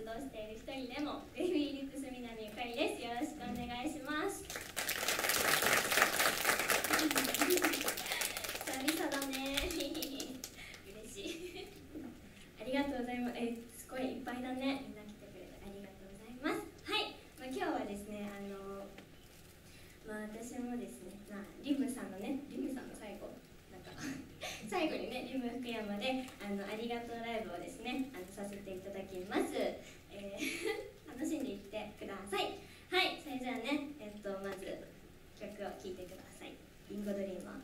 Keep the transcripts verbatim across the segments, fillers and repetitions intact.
動している一人でもベイビーリップス南ゆかりです。よろしくお願いします。久々だね嬉しいありがとうございます。えすごいいっぱいだね。みんな来てくれてありがとうございます。はい、まあ、今日はですね、あのまあ私もですね、まあ、リムさんのね、リムさんの最後なんか最後にね、リム福山であのありがとうライブをですね、あのさせていただきます。えー、楽しんでいってください。はい、それじゃあね、えっとまず曲を聴いてください。リンゴドリーマー。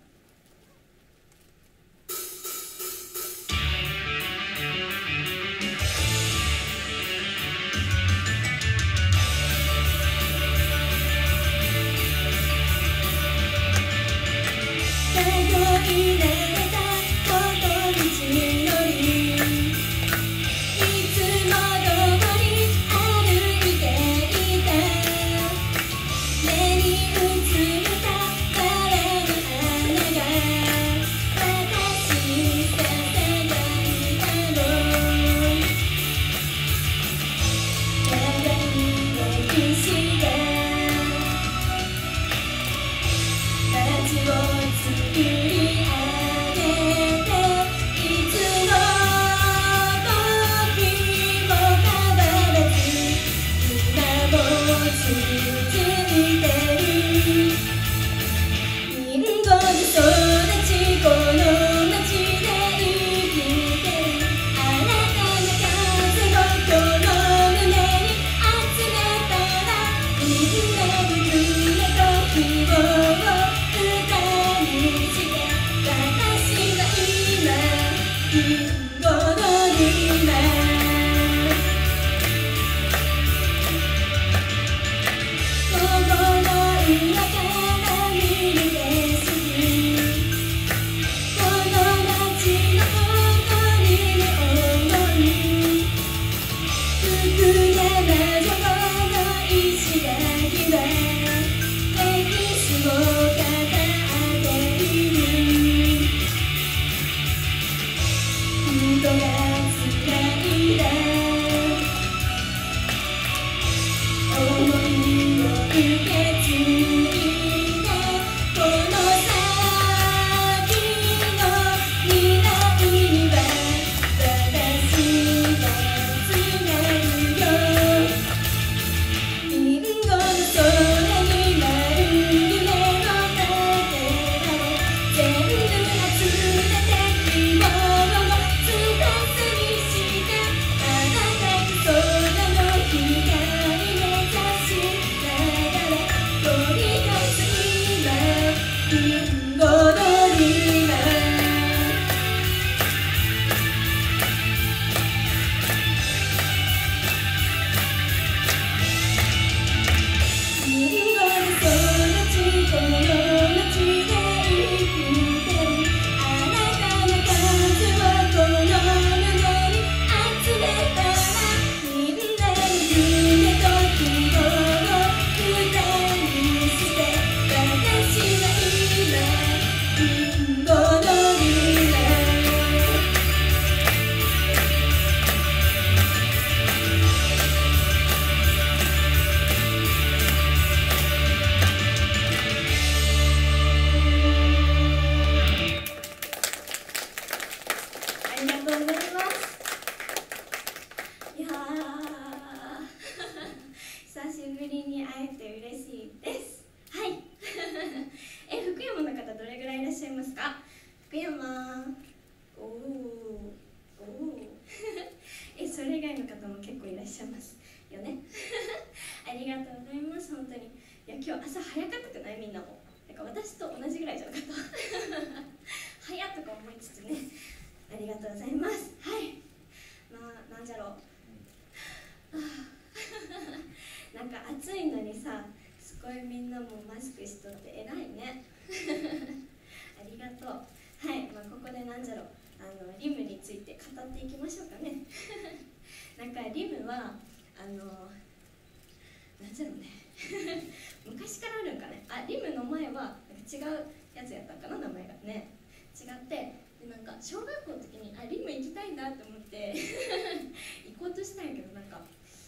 小学校の時にあリム行きたいなと思って行こうとしたんやけど、なんか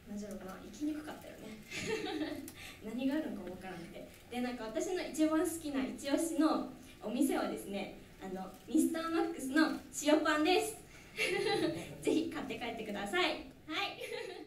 なんじゃろうな、行きにくかったよね何があるのかわからなくて、でなんか私の一番好きな一押しのお店はですね、あのミスターマックスの塩パンですぜひ買って帰ってください。はい